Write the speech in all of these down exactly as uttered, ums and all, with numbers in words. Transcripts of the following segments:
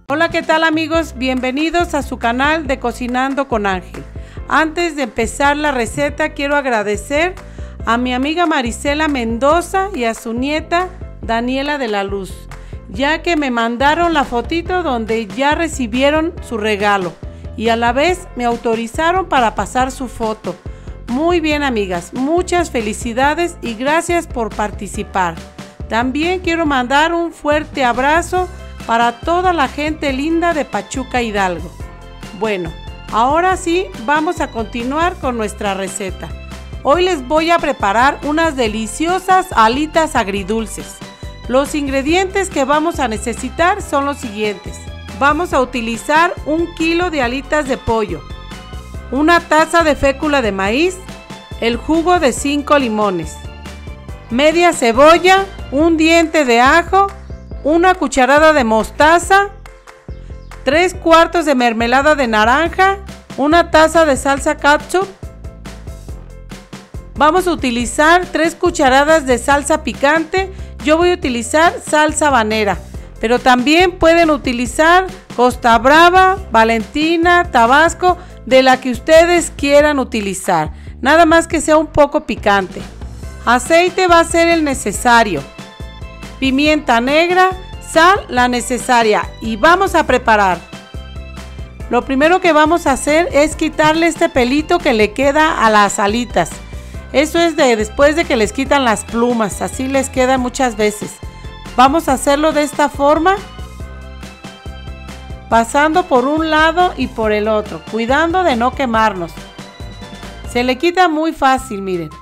Hola, ¿qué tal amigos? Bienvenidos a su canal de Cocinando con Ángel. Antes de empezar la receta, quiero agradecer a mi amiga Marisela Mendoza y a su nieta Daniela de la Luz, ya que me mandaron la fotito donde ya recibieron su regalo y a la vez me autorizaron para pasar su foto. Muy bien, amigas, muchas felicidades y gracias por participar. También quiero mandar un fuerte abrazo para toda la gente linda de Pachuca, Hidalgo. Bueno, ahora sí vamos a continuar con nuestra receta. Hoy les voy a preparar unas deliciosas alitas agridulces. Los ingredientes que vamos a necesitar son los siguientes. Vamos a utilizar un kilo de alitas de pollo, una taza de fécula de maíz, el jugo de cinco limones, media cebolla, un diente de ajo, una cucharada de mostaza, tres cuartos de mermelada de naranja, una taza de salsa ketchup. Vamos a utilizar tres cucharadas de salsa picante. Yo voy a utilizar salsa habanera, pero también pueden utilizar Costa Brava, Valentina, Tabasco, de la que ustedes quieran utilizar, nada más que sea un poco picante. Aceite va a ser el necesario, pimienta negra, sal la necesaria y vamos a preparar. Lo primero que vamos a hacer es quitarle este pelito que le queda a las alitas. Eso es de después de que les quitan las plumas, así les queda muchas veces. Vamos a hacerlo de esta forma, pasando por un lado y por el otro, cuidando de no quemarnos. Se le quita muy fácil, miren.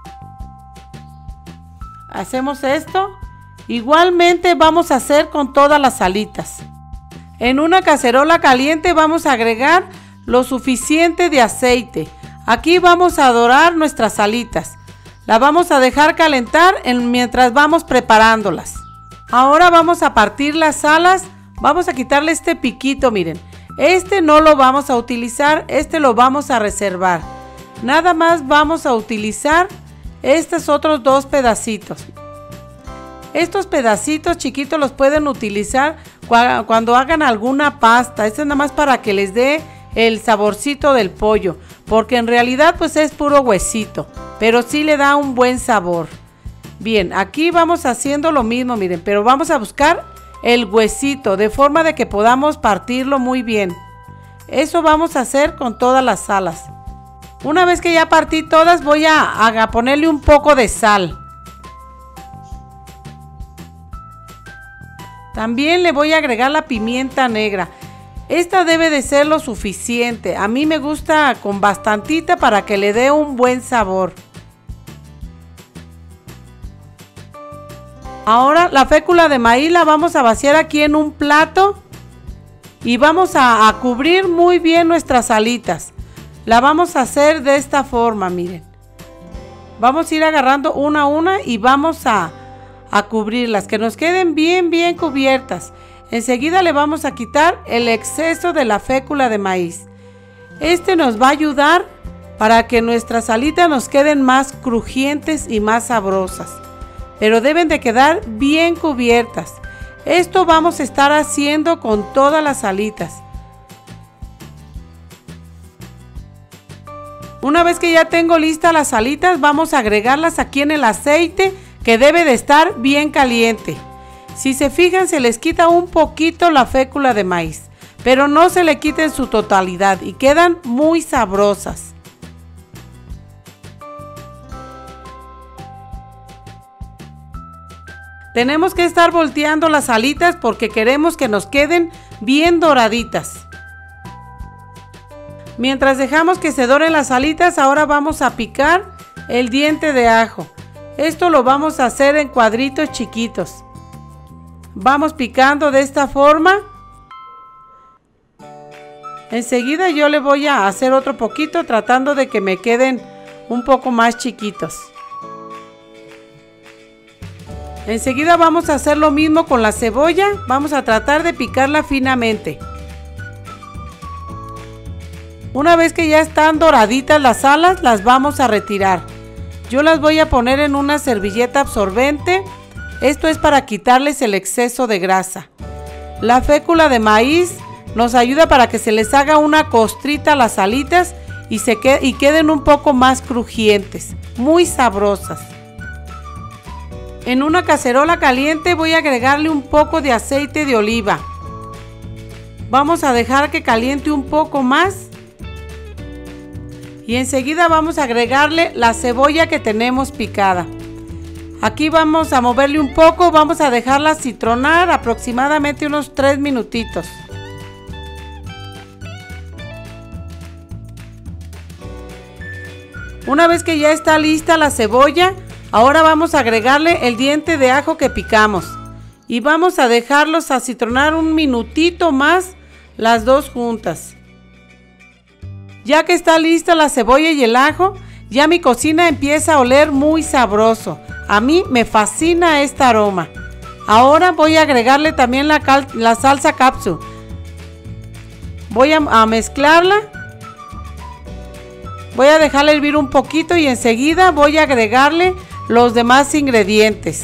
Hacemos esto. Igualmente vamos a hacer con todas las alitas. En una cacerola caliente vamos a agregar lo suficiente de aceite. Aquí vamos a dorar nuestras alitas. La vamos a dejar calentar en, mientras vamos preparándolas. Ahora vamos a partir las alas. Vamos a quitarle este piquito, miren. Este no lo vamos a utilizar, este lo vamos a reservar. Nada más vamos a utilizar estos otros dos pedacitos. Estos pedacitos chiquitos los pueden utilizar cuando hagan alguna pasta. Esto es nada más para que les dé el saborcito del pollo, porque en realidad pues es puro huesito, pero sí le da un buen sabor. Bien, aquí vamos haciendo lo mismo, miren, pero vamos a buscar el huesito de forma de que podamos partirlo muy bien. Eso vamos a hacer con todas las alas. Una vez que ya partí todas, voy a, a ponerle un poco de sal. También le voy a agregar la pimienta negra. Esta debe de ser lo suficiente. A mí me gusta con bastantita para que le dé un buen sabor. Ahora la fécula de maíz la vamos a vaciar aquí en un plato y vamos a, a cubrir muy bien nuestras alitas. La vamos a hacer de esta forma, miren. Vamos a ir agarrando una a una y vamos a, a cubrirlas, que nos queden bien, bien cubiertas. Enseguida le vamos a quitar el exceso de la fécula de maíz. Este nos va a ayudar para que nuestras alitas nos queden más crujientes y más sabrosas. Pero deben de quedar bien cubiertas. Esto vamos a estar haciendo con todas las alitas. Una vez que ya tengo listas las alitas, vamos a agregarlas aquí en el aceite que debe de estar bien caliente. Si se fijan, se les quita un poquito la fécula de maíz, pero no se le quita en su totalidad y quedan muy sabrosas. Tenemos que estar volteando las alitas porque queremos que nos queden bien doraditas. Mientras dejamos que se doren las alitas, ahora vamos a picar el diente de ajo. Esto lo vamos a hacer en cuadritos chiquitos. Vamos picando de esta forma. Enseguida yo le voy a hacer otro poquito tratando de que me queden un poco más chiquitos. Enseguida vamos a hacer lo mismo con la cebolla. Vamos a tratar de picarla finamente. Una vez que ya están doraditas las alas, las vamos a retirar. Yo las voy a poner en una servilleta absorbente. Esto es para quitarles el exceso de grasa. La fécula de maíz nos ayuda para que se les haga una costrita a las alitas y, se que, y queden un poco más crujientes, muy sabrosas. En una cacerola caliente voy a agregarle un poco de aceite de oliva. Vamos a dejar que caliente un poco más. Y enseguida vamos a agregarle la cebolla que tenemos picada. Aquí vamos a moverle un poco, vamos a dejarla citronar aproximadamente unos tres minutitos. Una vez que ya está lista la cebolla, ahora vamos a agregarle el diente de ajo que picamos. Y vamos a dejarlos a citronar un minutito más las dos juntas. Ya que está lista la cebolla y el ajo, ya mi cocina empieza a oler muy sabroso. A mí me fascina este aroma. Ahora voy a agregarle también la, cal, la salsa capsu. Voy a, a mezclarla. Voy a dejarla hervir un poquito y enseguida voy a agregarle los demás ingredientes.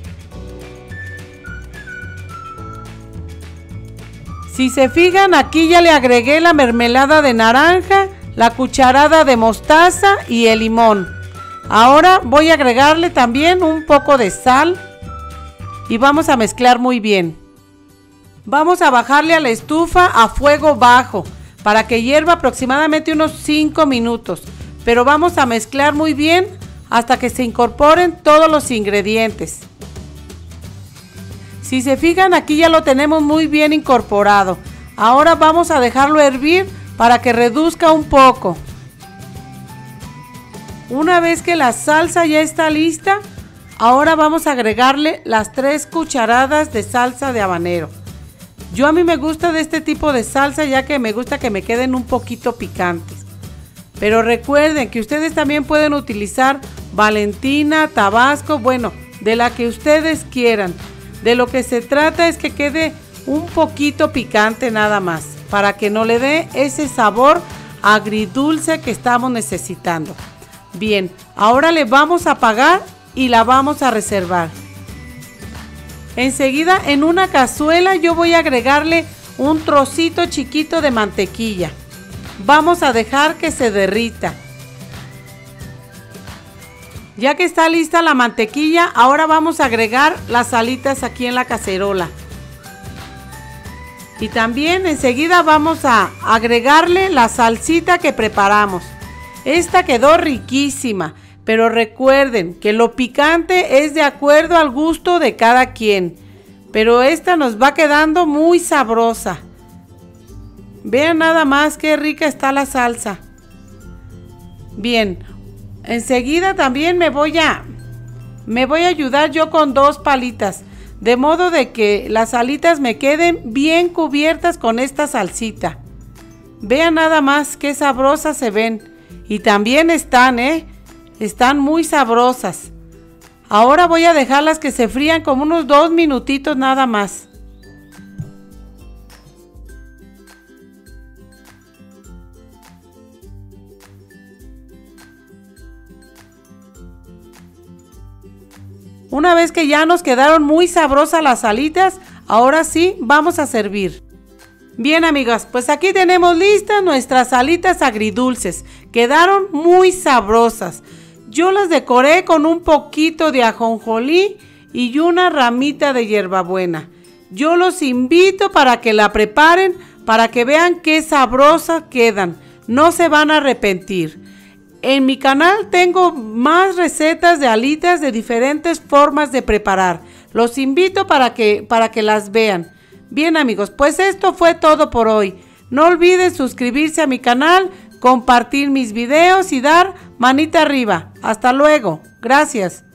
Si se fijan, aquí ya le agregué la mermelada de naranja, la cucharada de mostaza y el limón. Ahora voy a agregarle también un poco de sal y vamos a mezclar muy bien. Vamos a bajarle a la estufa a fuego bajo para que hierva aproximadamente unos cinco minutos, pero vamos a mezclar muy bien hasta que se incorporen todos los ingredientes. Si se fijan, aquí ya lo tenemos muy bien incorporado. Ahora vamos a dejarlo hervir para que reduzca un poco. Una vez que la salsa ya está lista, ahora vamos a agregarle las tres cucharadas de salsa de habanero. Yo a mí me gusta de este tipo de salsa, ya que me gusta que me queden un poquito picantes. Pero recuerden que ustedes también pueden utilizar Valentina, Tabasco, bueno, de la que ustedes quieran. De lo que se trata es que quede un poquito picante nada más, para que no le dé ese sabor agridulce que estamos necesitando. Bien, ahora le vamos a apagar y la vamos a reservar. Enseguida en una cazuela yo voy a agregarle un trocito chiquito de mantequilla. Vamos a dejar que se derrita. Ya que está lista la mantequilla, ahora vamos a agregar las alitas aquí en la cacerola. Y también enseguida vamos a agregarle la salsita que preparamos. Esta quedó riquísima, pero recuerden que lo picante es de acuerdo al gusto de cada quien. Pero esta nos va quedando muy sabrosa. Vean nada más qué rica está la salsa. Bien, enseguida también me voy a, me voy a ayudar yo con dos palitas. De modo de que las alitas me queden bien cubiertas con esta salsita. Vean nada más qué sabrosas se ven. Y también están, ¿eh? Están muy sabrosas. Ahora voy a dejarlas que se frían como unos dos minutitos nada más. Una vez que ya nos quedaron muy sabrosas las alitas, ahora sí vamos a servir. Bien, amigas, pues aquí tenemos listas nuestras alitas agridulces. Quedaron muy sabrosas. Yo las decoré con un poquito de ajonjolí y una ramita de hierbabuena. Yo los invito para que la preparen, para que vean qué sabrosas quedan. No se van a arrepentir. En mi canal tengo más recetas de alitas de diferentes formas de preparar. Los invito para que, para que las vean. Bien, amigos, pues esto fue todo por hoy. No olviden suscribirse a mi canal, compartir mis videos y dar manita arriba. Hasta luego. Gracias.